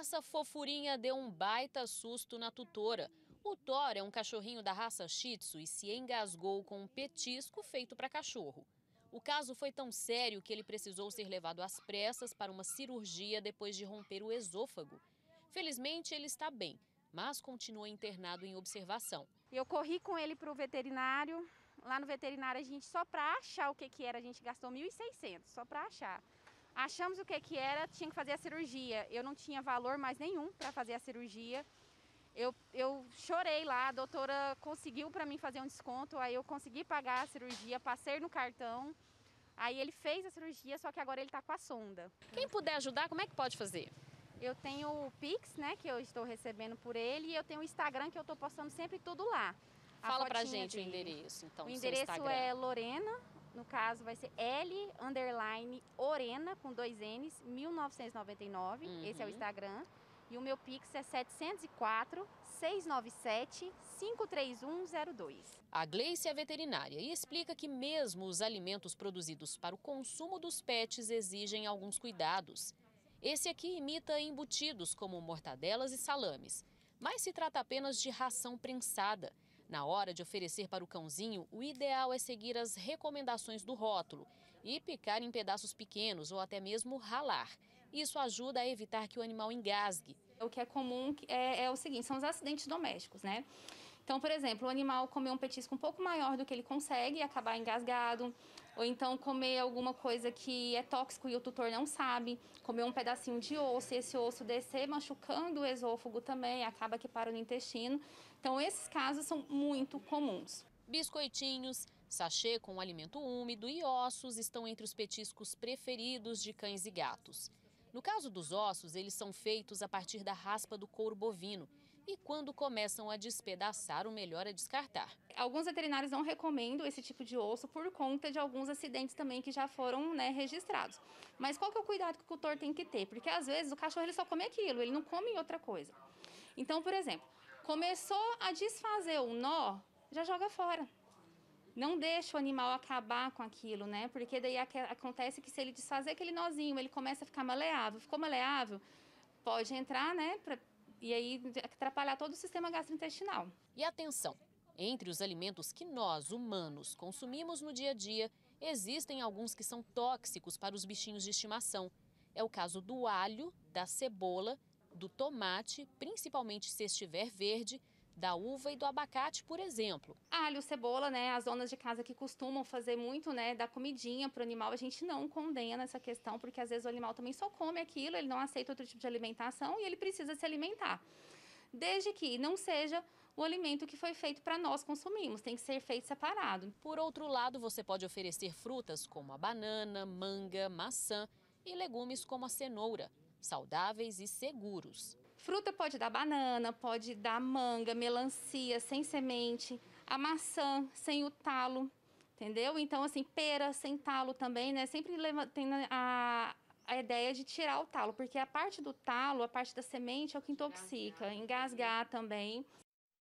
Essa fofurinha deu um baita susto na tutora. O Thor é um cachorrinho da raça Shih Tzu e se engasgou com um petisco feito para cachorro. O caso foi tão sério que ele precisou ser levado às pressas para uma cirurgia depois de romper o esôfago. Felizmente, ele está bem, mas continua internado em observação. Eu corri com ele para o veterinário. Lá no veterinário, a gente só para achar o que era, a gente gastou R$ 1.600, só para achar. Achamos o que era, tinha que fazer a cirurgia. Eu não tinha valor mais nenhum para fazer a cirurgia. Eu chorei lá, a doutora conseguiu para mim fazer um desconto, aí eu consegui pagar a cirurgia, passei no cartão. Aí ele fez a cirurgia, só que agora ele está com a sonda. Quem puder ajudar, como é que pode fazer? Eu tenho o Pix, né, que eu estou recebendo por ele, e eu tenho o Instagram, que eu estou postando sempre tudo lá. Fala pra gente o endereço, então, o do seu endereço Instagram. é Lorena, no caso vai ser L_Orena, com 2 N's, 1999, esse é o Instagram. E o meu Pix é 704-697-53102. A Gleice é veterinária e explica que mesmo os alimentos produzidos para o consumo dos pets exigem alguns cuidados. Esse aqui imita embutidos como mortadelas e salames, mas se trata apenas de ração prensada. Na hora de oferecer para o cãozinho, o ideal é seguir as recomendações do rótulo e picar em pedaços pequenos ou até mesmo ralar. Isso ajuda a evitar que o animal engasgue. O que é comum é o seguinte, são os acidentes domésticos, né? Então, por exemplo, o animal comer um petisco um pouco maior do que ele consegue e acabar engasgado, ou então comer alguma coisa que é tóxico e o tutor não sabe, comer um pedacinho de osso e esse osso descer machucando o esôfago também, acaba que para no intestino. Então, esses casos são muito comuns. Biscoitinhos, sachê com alimento úmido e ossos estão entre os petiscos preferidos de cães e gatos. No caso dos ossos, eles são feitos a partir da raspa do couro bovino e quando começam a despedaçar, o melhor é descartar. Alguns veterinários não recomendam esse tipo de osso por conta de alguns acidentes também que já foram, né, registrados. Mas qual que é o cuidado que o tutor tem que ter? Porque às vezes o cachorro ele só come aquilo, ele não come outra coisa. Então, por exemplo, começou a desfazer o nó, já joga fora. Não deixa o animal acabar com aquilo, né? Porque daí acontece que se ele desfazer aquele nozinho, ele começa a ficar maleável. Ficou maleável, pode entrar, né? E aí atrapalhar todo o sistema gastrointestinal. E atenção, entre os alimentos que nós, humanos, consumimos no dia a dia, existem alguns que são tóxicos para os bichinhos de estimação. É o caso do alho, da cebola, do tomate, principalmente se estiver verde, da uva e do abacate, por exemplo. Alho, cebola, né? As donas de casa que costumam fazer muito, né, da comidinha para o animal, a gente não condena essa questão, porque às vezes o animal também só come aquilo, ele não aceita outro tipo de alimentação e ele precisa se alimentar. Desde que não seja o alimento que foi feito para nós consumirmos, tem que ser feito separado. Por outro lado, você pode oferecer frutas como a banana, manga, maçã e legumes como a cenoura, saudáveis e seguros. Fruta pode dar banana, pode dar manga, melancia sem semente, a maçã sem o talo, entendeu? Então, assim, pera sem talo também, né? Sempre tem a ideia de tirar o talo, porque a parte do talo, a parte da semente é o que intoxica, engasgar também.